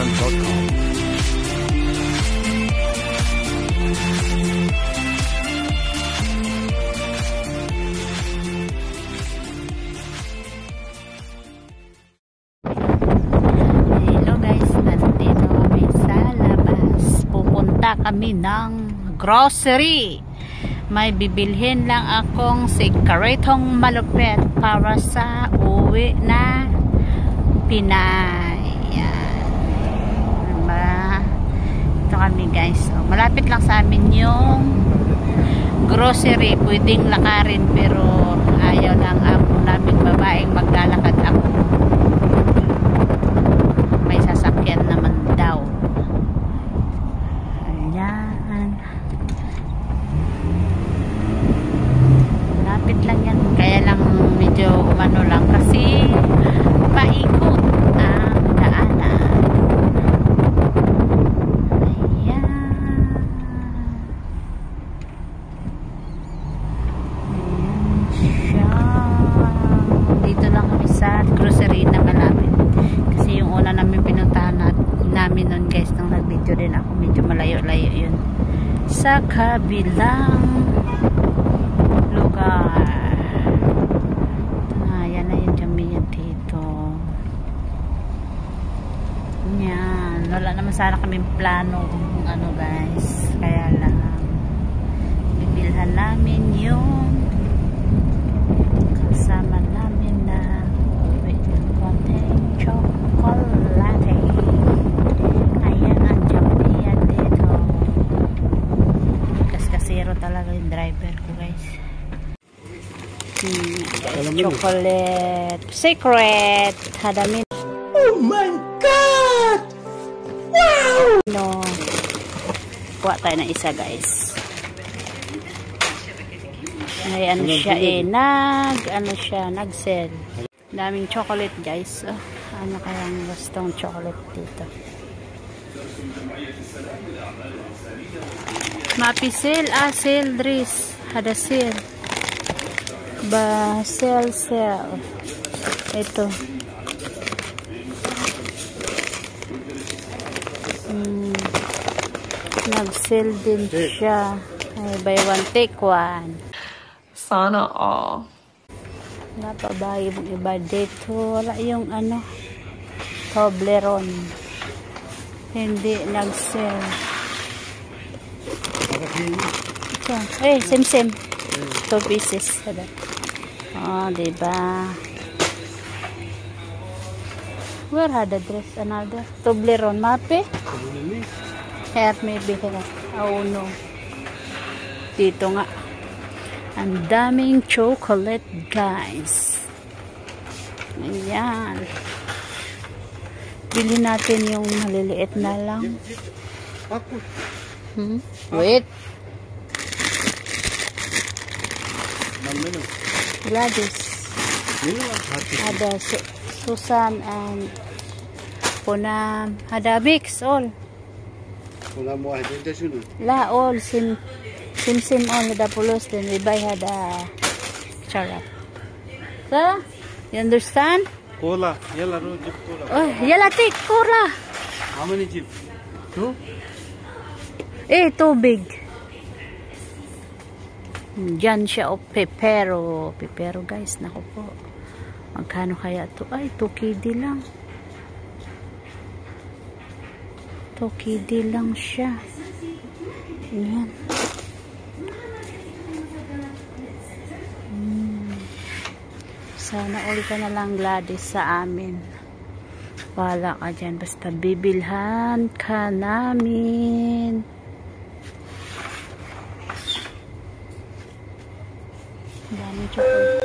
Kami ng grocery. May bibilhin lang akong sikaretong malupit para sa uwi na Pinay. Ito kami guys. Malapit lang sa amin yung grocery. Pwedeng lakarin pero ayaw lang ako namin babaeng maglalakad ako. May sasakyan naman daw. Lapit lang yan, kaya lang medyo umano lang kasi paikot ang daanan. Ayan. Ayan siya. Dito lang kami sa grocery na malapit kasi yung una namin pinuntahan namin nun guys, nung nag-video din ako, medyo malayo-layo yun sa kabilang lugar. Yan na yung jamiya dito. Yan, wala naman sana kaming plano ano guys, kaya lang bibilhan namin yung kasama namin na konting chocolate. Ayan ang jamiya dito. Kasero talaga yung driver ko guys. Chocolate secret hadamin. Oh my god, wow. No, kuha tayo ng isa guys. Ay ano siya nag-sell. Daming chocolate guys. Ano kayang gustong chocolate dito? Mapisel, sale dress, hada sale. Ba, sale. Ito. Nag-sale din siya. Ay, buy one, take one. Sana all. Napabayo mong iba dito. Wala yung Toblerone. Hindi nag-sale. Same. 2 pieces. Diba? Where had the dress? Another? Toblerone. Mape? Hair maybe. Oh no. Dito nga. Ang daming chocolate guys. Ayan. Bili natin yung maliliit na lang. Wait. Gladys. Ada Susan and Punam. Ada mix all. La all sim all hada pulos then we buy hada charap. So, you understand? Cola. Yalla no jeep cola. Oh, yalla take cola. How many jeep? 2? Too big. Diyan siya pepero. Pepero guys, nako po. Magkano kaya to? Ay, 2KD lang. 2KD lang siya. Ayan. Sana all ka na lang Gladys sa amin. Wala ka dyan. Basta bibilhan ka namin. Dami chocolate.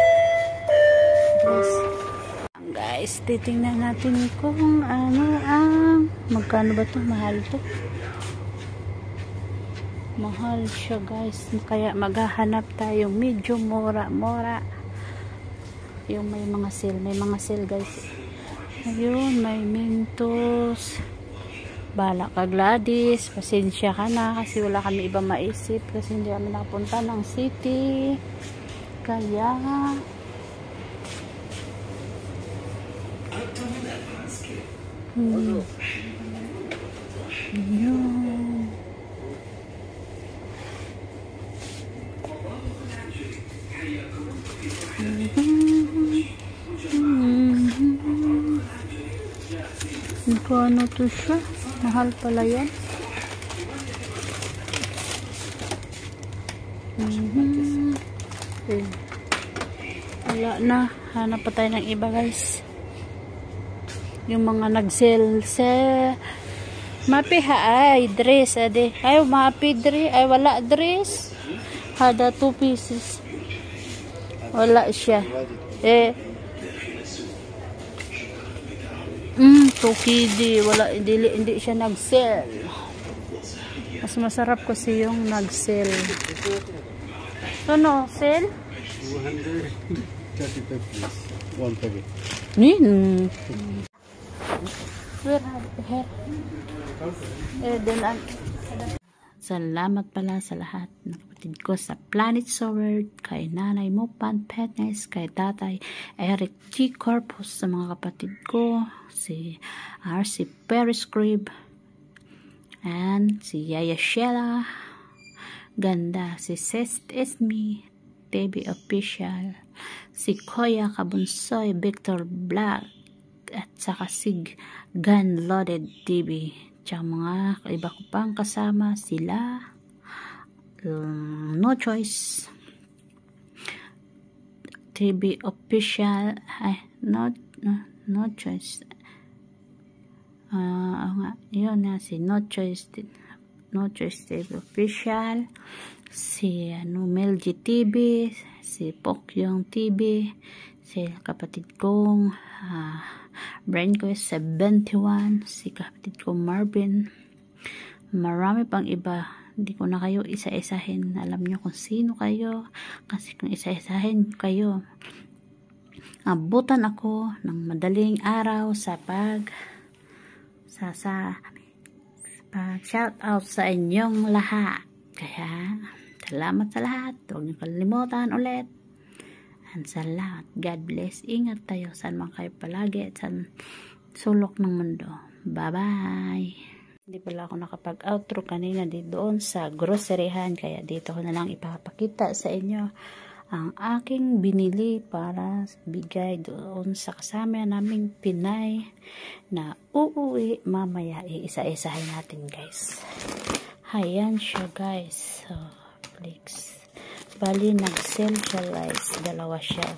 Guys, titingnan natin kung magkano ba to? Mahal to. Mahal siya guys. Kaya maghahanap tayo medyo mura. Yung may mga sale. May mga sale guys. Ayun, may Mentos. Bala ka Gladys. Pasensya ka na kasi wala kami iba maisip. Kasi hindi kami nakapunta ng city. Kaya Ano to siya? Mahal pala yan. Okay. Wala na. Hanap pa tayo ng iba guys. Yung mga nag-sell sa mapi ay dress ade. Ay mapi dress. Ay wala dress. Hada 2 pieces. Wala siya. Tukidi. Wala. Hindi siya nag-sell. Mas masarap kasi yung nag-sell. So no, sell? 235 please. One packet. Salamat pala sa lahat ng kapatid ko sa Planet Sword, kay Nanay Mupan Petnes, kay Tatay Eric G. Corpus, sa mga kapatid ko, si RC Periscribe, and si Yaya Sheila Ganda, si Sest Esme TV Official, si Koya Kabunsoy, Victor Black, at saka si Gun Loaded TV, tsaka mga iba ko pang kasama sila, No Choice TV Official, No Choice, yun na, si No Choice TV Official, si Melgy TV, si Pokyong TV, si kapatid kong Brain Quest 71, si kapatid kong Marvin, marami pang iba. Hindi ko na kayo isa-isahin. Alam nyo kung sino kayo, kasi kung isa-isahin kayo, abutan ako ng madaling araw sa shout out sa inyong lahat. Kaya salamat sa lahat. Huwag niyo kalimutan ulit. And salamat. God bless. Ingat tayo saan man kayo palagi at saan sulok ng mundo. Bye bye. Hindi pala ako nakapag-outro kanina doon sa groceryhan, kaya dito ko na lang ipapakita sa inyo ang aking binili para bigay doon sa kasama naming Pinay na uuwi mamaya. Iisa-isahin natin guys. Ayan siya guys. So, please. Bali, nag-sell siya guys. Dalawa siya.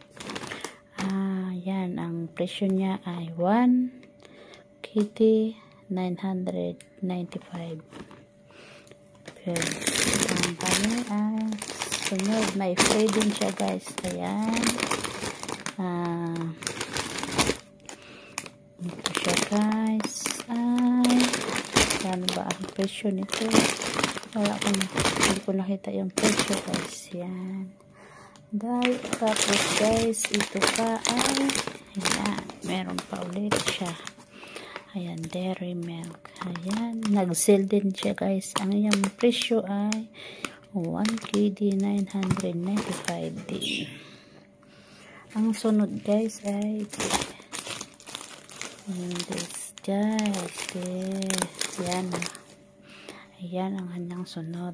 Yan. Ang presyo niya ay 1 kitty 995. Okay. Ang kami ay sunod, may free din siya guys. Ayan. Ito siya guys. Ano ba ang presyo nito? Hindi ko nakita yung presyo guys. Yan. Dahil tapos guys, ito pa ay ayan, meron pa ulit siya. Ayan, dairy milk. Ayan, nag-sell din siya guys. Ang iyang presyo ay 1 KD 995 din. Ang sunod guys ay this guys. Yan. Ayan ang kanyang sunod.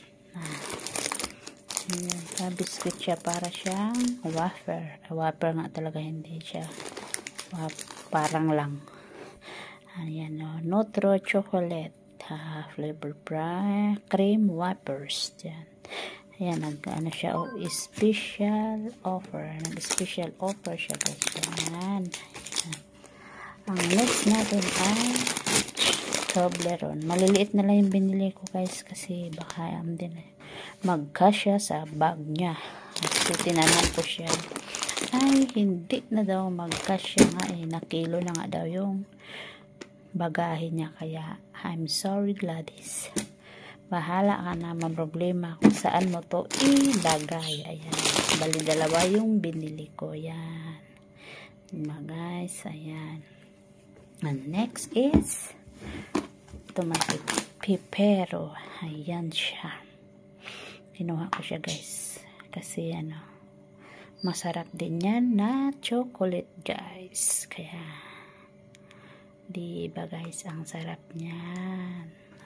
Ayan, biscuit siya, para siyang wafer. Wafer nga talaga, hindi siya parang lang. Ayan, Nutro chocolate flavor cream wafers. Yan. Ayan, nag-ano siya, special offer. Nag-special offer siya guys. Ayan. Ang next natin ay Toblerone. Maliliit na lang yung binili ko guys, kasi baka din magkasya sa bag niya. Kasi tinanan ko siya. Ay, hindi na daw magkasya nga nakilo na nga daw yung bagahe niya. Kaya, I'm sorry Gladys. Bahala ka na, problema kung saan mo to ilagay. Ayan. Bali, dalawa yung binili ko. Yan. Guys, ayan. And next is tomato pipero. Ayan siya. Kinuha ko siya guys. Kasi masarap din yan na chocolate guys. Kaya, di ba guys, ang sarap niyan.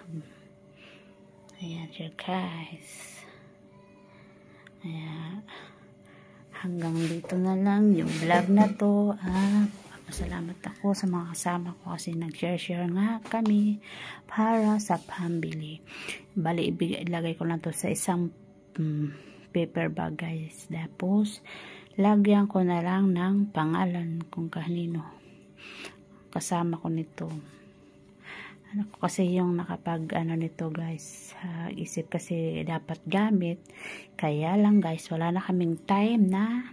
Ayan siya guys. Ayan. Hanggang dito na lang yung vlog na to. nagpapasalamat ako sa mga kasama ko kasi nag-share nga kami para sa pambili. Bali, ilagay ko lang to sa isang paper bag guys. Tapos, lagyan ko na lang ng pangalan kung kanino kasama ko nito. Kasi yung nakapag nito guys, isip kasi dapat gamit, kaya lang guys wala na kaming time na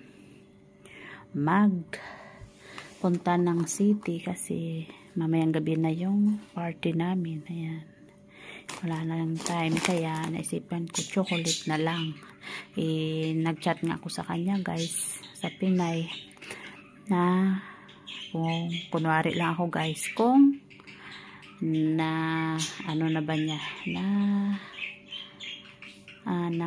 punta ng city kasi mamayang gabi na yung party namin. Ayan, wala na lang time, kaya naisipan ko chocolate na lang. Nag-chat nga ako sa kanya guys sa Pinay na kung kunwari lang ako guys kung na ano na ba niya na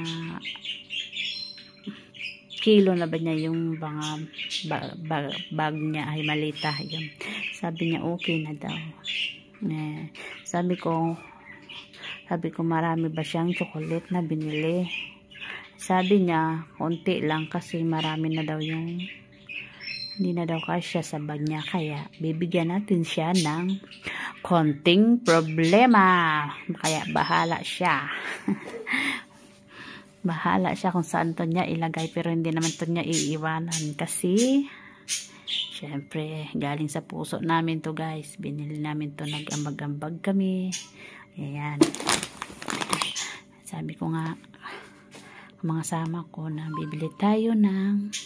kilo na ba niya yung mga bag niya ay malita yun. Sabi niya okay na daw. Sabi ko marami ba siyang chocolate na binili. Sabi niya konti lang kasi marami na daw yung hindi na daw kasya sa bag niya, kaya bibigyan natin siya ng konting problema. Kaya bahala siya. Bahala siya kung saan to niya ilagay, pero hindi naman to niya iiwanan kasi syempre galing sa puso namin to guys. Binili namin to, nag-ambag-ambag kami. Ayan, sabi ko nga mga sama ko na bibili tayo ng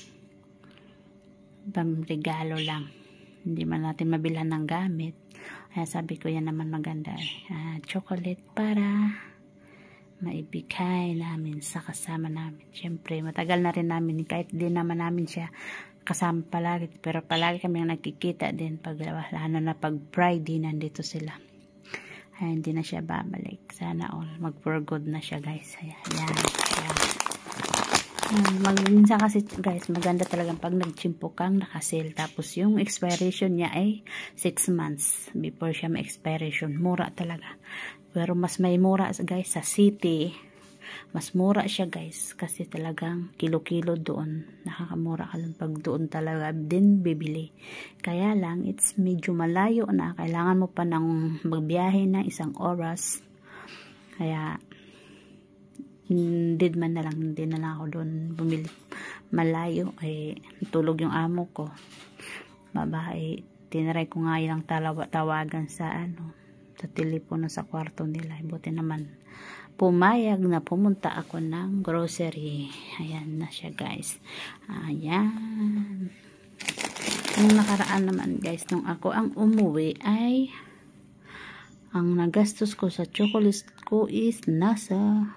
regalo lang, hindi man natin mabilhan ng gamit. Kaya sabi ko yan naman maganda, chocolate para maibigay namin sa kasama namin. Syempre matagal na rin namin, kahit di naman namin siya kasama palagi, pero palagi kami nagkikita din pag lalo na pag Friday nandito sila. Ay, hindi na siya babalik. Sana all mag for good na siya guys. Ayan. Minsan kasi guys maganda talagang pag nagchimpo kang nakasale, tapos yung expiration niya ay 6 months before siya ma-expiration. Mura talaga, pero mas may mura guys sa city. Mas mura siya guys kasi talagang kilo-kilo doon, nakakamura ka lang pag doon talaga din bibili. Kaya lang it's medyo malayo na, kailangan mo pa ng magbiyahe na 1 oras, kaya hindi na lang ako doon bumili. Malayo, tulog yung amo ko, babae. Tinaray ko nga yung tawagan sa sa telepono sa kwarto nila. Buti naman pumayag na pumunta ako ng grocery. Ayan na siya guys. Ayan. Nung nakaraan naman guys, nung ako ang umuwi ay ang nagastos ko sa chocolate ko is nasa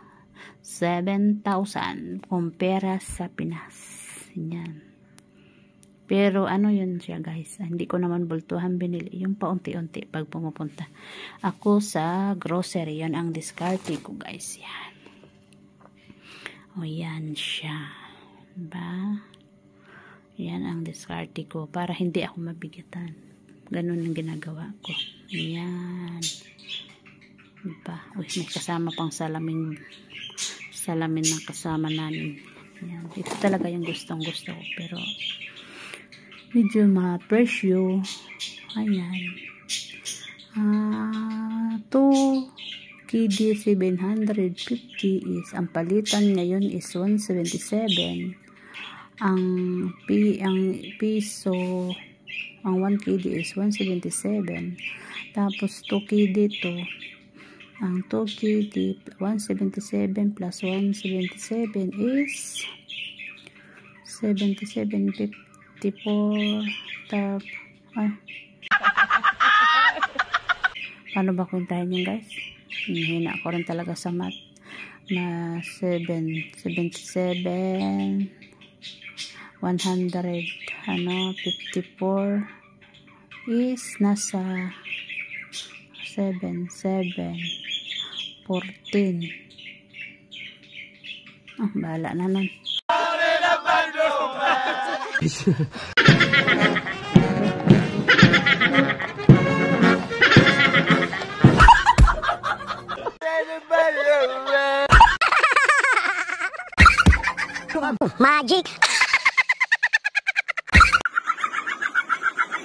7,000 kumpara sa Pinas. Yan. Pero yun siya guys, hindi ko naman bultuhan binili, yung paunti-unti pag pumupunta ako sa grocery. Yan ang diskarte ko guys. Yan. O yan siya, diba? Yan ang diskarte ko para hindi ako mabigatan. Ganun ang ginagawa ko. Yan, diba? Uy, may kasama pang salamin ng kasama namin. Yan. Ito talaga yung gustong gusto ko, pero medyo ma-presyo. Ayan. 2 KD 750 is, ang palitan ngayon is 177. Ang piso, ang 1 KD is 177. Tapos 2 KD to, ang 2 KD 177 plus 177 is 77.54. Paano ba kuntahin yun guys? Hina ako rin talaga sa math. Na 77 100 54 is nasa 14. Bahala na nun. Magic.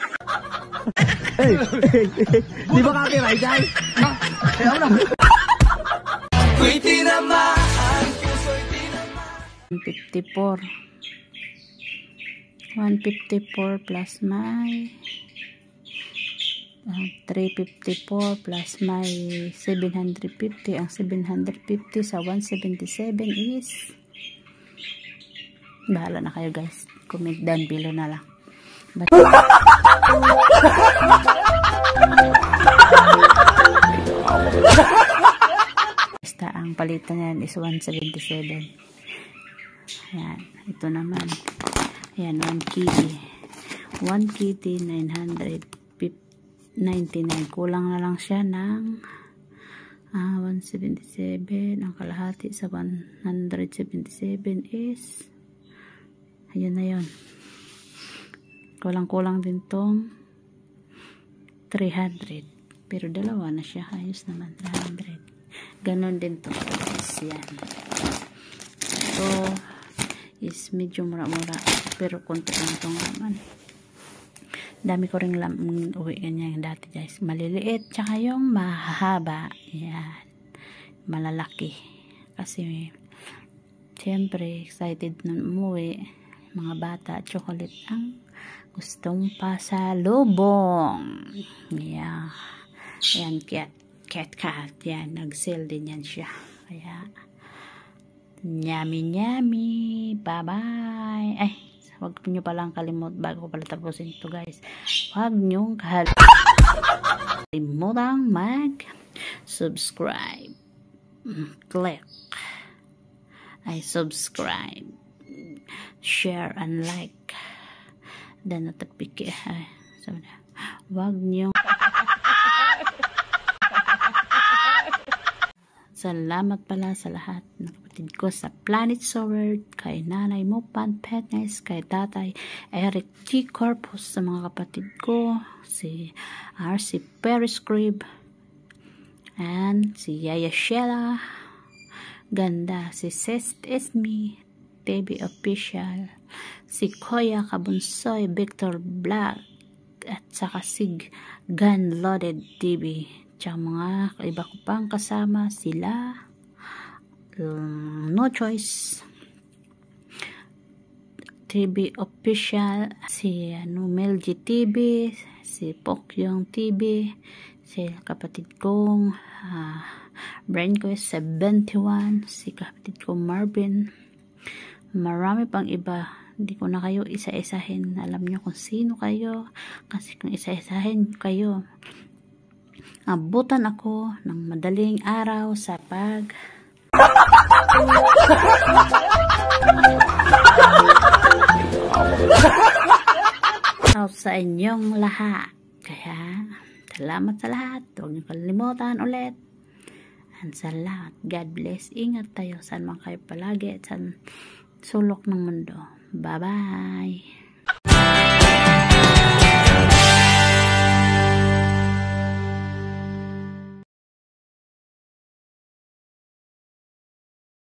Di ba copyright yan? Kaya ako na. 154 plus my 354 plus my 750. Ang 750 sa 177 is, bahala na kayo guys, comment down below na lang. Basta ang palitan yan is 177. Ayan, ito naman. Ayan, 1 kitty. 1 kitty, 999. Kulang na lang siya ng 177. Ang kalahati sa 177 is, ayun na yun. Kulang-kulang din tong 300. Pero dalawa na siya. Ayos naman, 300. Ganon din to. Yan. Ito is medyo mura-mura. Pero konti lang itong laman. Dami ko rin uwi ganyan dati guys. Maliliit. Tsaka yung mahaba. Yan. Malalaki. Kasi siyempre excited nun umuwi. Mga bata. Chocolate ang gustong pasalubong. Yeah. Ayan, cat. Yan, nag-sale din yan siya. Kaya, yummy. Bye-bye. Ay, huwag nyo palang kalimut bago ko pala tapusin ito guys. Huwag nyo kalimutang mag-subscribe. Click. Ay, subscribe. Share and like. Dan notification. Huwag nyo. Salamat pala sa lahat ng kapatid ko sa Planet Sword, kay Nanay Mupan Petness, kay Tatay Eric G. Corpus, sa mga kapatid ko, si RC Periscribe, and si Yaya Sheila Ganda, si Sest Esme TV Official, si Koya Kabunsoy, Victor Black, at saka si Gun Loaded TV. Tsaka mga iba ko pang kasama sila No Choice TV Official, si Melgy TV, si Pokyong TV, si kapatid kong Brainquest 71, si kapatid kong Marvin. Marami pang iba, hindi ko na kayo isa-isahin. Alam nyo kung sino kayo, kasi kung isa-isahin kayo, abutan ako ng madaling araw sa sa inyong lahat. Kaya, salamat sa lahat. Huwag niyo kalimutan ulit. And salamat. God bless. Ingat tayo saan man kayo palagi at saan sulok ng mundo. Bye-bye.